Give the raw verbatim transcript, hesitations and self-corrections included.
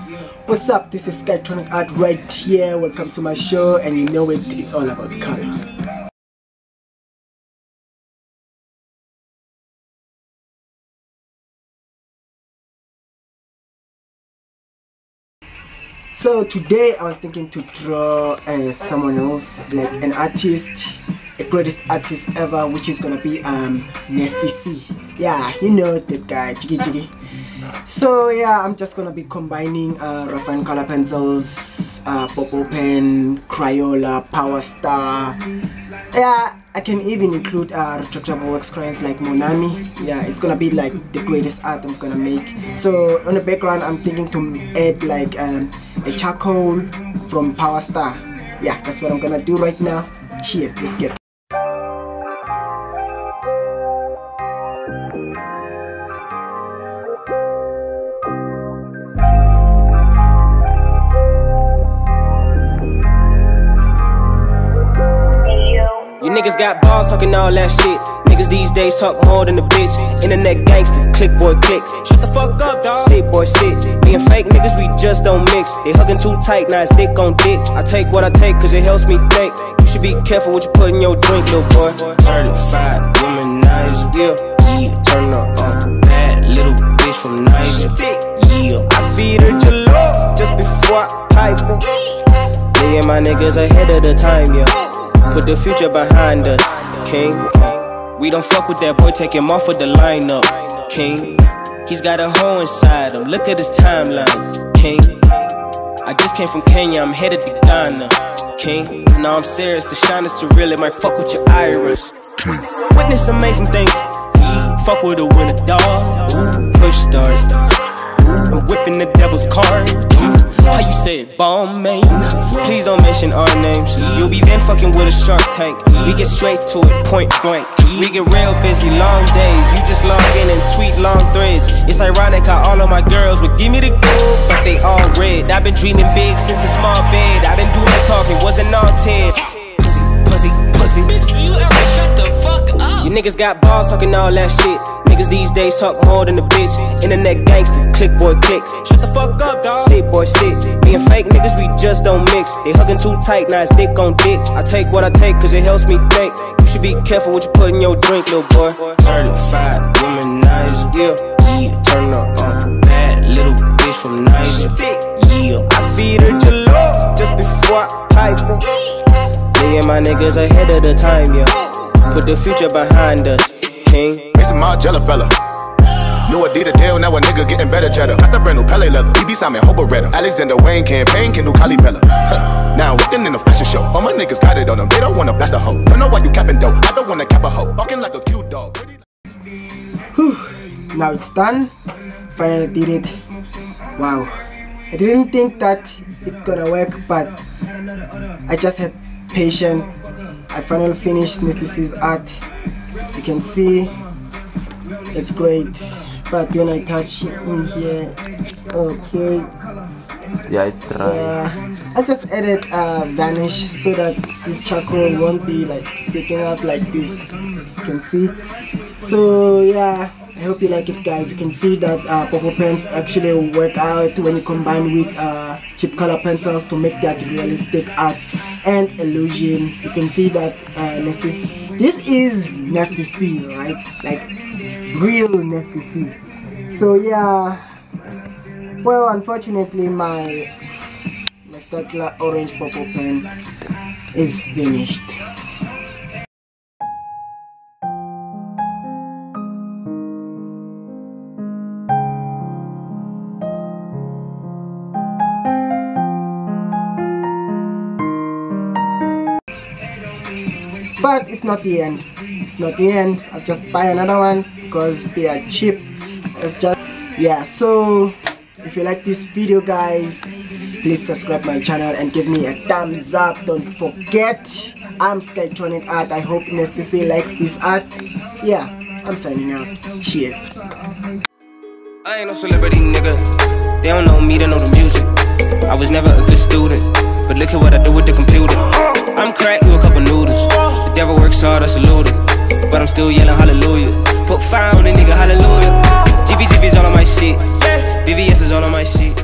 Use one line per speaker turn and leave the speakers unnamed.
What's up? This is Skytronic Art right here. Welcome to my show, and you know it, it's all about color. So today I was thinking to draw uh, someone else, like an artist, a greatest artist ever, which is gonna be um Nasty C. Yeah, you know that guy, Jiggy Jiggy. So yeah, I'm just gonna be combining uh, rough and color pencils, uh, Popo Pen, Crayola, Power Star. Yeah, I can even include uh, retractable wax crayons like Monami. Yeah, it's gonna be like the greatest art I'm gonna make. So on the background, I'm thinking to add like um, a charcoal from Power Star. Yeah, that's what I'm gonna do right now. Cheers, let's get.
You niggas got balls talking all that shit. Niggas these days talk more than a bitch. Internet gangster, click boy click. Shut the fuck up, dawg. Sit boy sit. Being fake niggas, we just don't mix. They hugging too tight, now it's dick on dick. I take what I take cause it helps me think. You should be careful what you put in your drink, little boy. Certified womanizer, yeah, yeah. Turn up on bad little bitch from Niger, yeah. I feed her jollof just before I pipe her. Me and my niggas ahead of the time, yeah. Put the future behind us, king. We don't fuck with that boy, take him off of the lineup, king. He's got a hole inside him, look at his timeline, king. I just came from Kenya, I'm headed to Ghana, king. Now I'm serious, the shine is too real, it might fuck with your iris. Witness amazing things, fuck with a winner dog. Push start, I'm whipping the devil's card. How you say it, bomb man? Please don't mention our names. You'll be then fucking with a shark tank. We get straight to it, point blank. We get real busy, long days. You just log in and tweet long threads. It's ironic how all of my girls would give me the gold, but they all red. I've been dreaming big since a small bed. I didn't do no talking, wasn't all Ted. Pussy, pussy, pussy. Bitch, you ever shut the fuck up? You niggas got balls talking all that shit. Niggas these days talk more than a bitch. Internet gangster, click boy click. Shut the fuck up, dawg. Sit boy sit. Being fake niggas, we just don't mix. They hugging too tight, now it's dick on dick. I take what I take cause it helps me think. You should be careful what you put in your drink, little boy. Certified womanizer, yeah, yeah. Turn up on bad little bitch from Niger, yeah. I feed her jollof just before I pipe her. Me and my niggas ahead of the time, yeah. Put the future behind us, king.
It's a Margiela fella. New Adidas deal, now a nigga getting better cheddar. Got the brand new Pele leather. E B Simon Hoberetta. Alexander Wayne campaign can do Cali Bella. Huh. Now I'm working in a fashion show. All my niggas got it on them. They don't wanna blast a hoe. Don't know why you capping though. I don't wanna cap a hoe. Walking like a cute dog.
Whew. Now it's done. Finally did it. Wow. I didn't think that it's gonna work, but I just had patience. I finally finished Nasty C's art. You can see it's great, but when I touch in here, okay,
yeah, it's dry.
Yeah, I just added uh, vanish so that this charcoal won't be like sticking out like this. You can see. So yeah, I hope you like it, guys. You can see that uh, Popo Pens actually work out when you combine with uh, cheap color pencils to make that realistic art and illusion. You can see that uh, Nasty, this is Nasty C, right? Like real Nasty C. So yeah, well, unfortunately my my Staedtler orange Popo Pen is finished. But it's not the end. It's not the end. I'll just buy another one because they are cheap. I've just yeah. So if you like this video, guys, please subscribe my channel and give me a thumbs up. Don't forget, I'm Skytronic Art. I hope Nasty C likes this art. Yeah, I'm signing out. Cheers.
I ain't no celebrity, nigga. They don't know me, they know the music. I was never a good student, but look at what I do with the computer. I'm cracked with a couple noodles. The devil works hard, I salute him, but I'm still yelling hallelujah. Put fire on a nigga, hallelujah. G V G V's all on my shit. V V S is all on my shit.